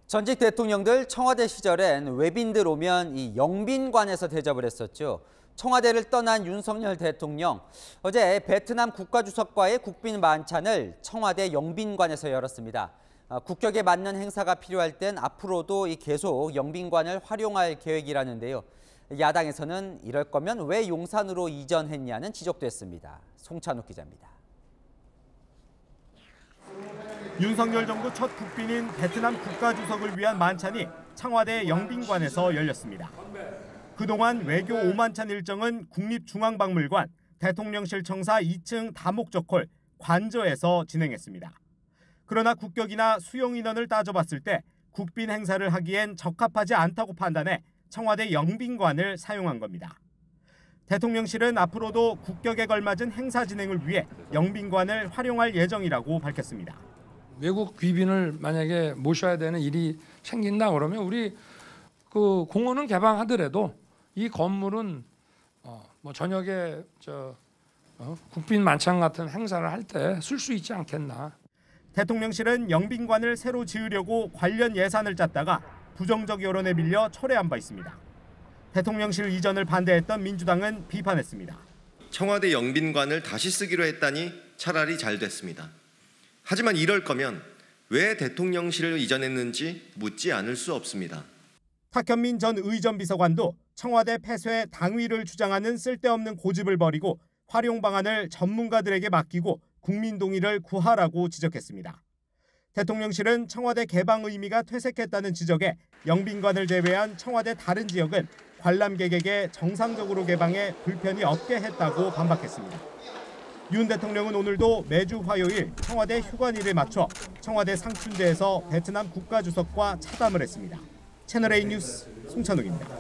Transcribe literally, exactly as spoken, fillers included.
전직 대통령들 청와대 시절엔 외빈들 오면 이 영빈관에서 대접을 했었죠. 청와대를 떠난 윤석열 대통령, 어제 베트남 국가주석과의 국빈 만찬을 청와대 영빈관에서 열었습니다. 국격에 맞는 행사가 필요할 땐 앞으로도 이 계속 영빈관을 활용할 계획이라는데요. 야당에서는 이럴 거면 왜 용산으로 이전했냐는 지적도 했습니다. 송찬욱 기자입니다. 윤석열 정부 첫 국빈인 베트남 국가주석을 위한 만찬이 청와대 영빈관에서 열렸습니다. 그동안 외교 오만찬 일정은 국립중앙박물관, 대통령실 청사 이 층 다목적홀, 관저에서 진행했습니다. 그러나 국격이나 수용 인원을 따져봤을 때 국빈 행사를 하기엔 적합하지 않다고 판단해 청와대 영빈관을 사용한 겁니다. 대통령실은 앞으로도 국격에 걸맞은 행사 진행을 위해 영빈관을 활용할 예정이라고 밝혔습니다. 외국 귀빈을 만약에 모셔야 되는 일이 생긴다 그러면 우리 그 공원은 개방하더라도 이 건물은 어 뭐 저녁에 저 어 국빈 만찬 같은 행사를 할 때 쓸 수 있지 않겠나. 대통령실은 영빈관을 새로 지으려고 관련 예산을 짰다가 부정적 여론에 밀려 철회한 바 있습니다. 대통령실 이전을 반대했던 민주당은 비판했습니다. 청와대 영빈관을 다시 쓰기로 했다니 차라리 잘 됐습니다. 하지만 이럴 거면 왜 대통령실을 이전했는지 묻지 않을 수 없습니다. 탁현민 전 의전 비서관도 청와대 폐쇄 당위를 주장하는 쓸데없는 고집을 버리고 활용 방안을 전문가들에게 맡기고 국민 동의를 구하라고 지적했습니다. 대통령실은 청와대 개방 의미가 퇴색했다는 지적에 영빈관을 제외한 청와대 다른 지역은 관람객에게 정상적으로 개방해 불편이 없게 했다고 반박했습니다. 윤 대통령은 오늘도 매주 화요일 청와대 휴관일에 맞춰 청와대 상춘제에서 베트남 국가주석과 차담을 했습니다. 채널A 뉴스 송찬욱입니다.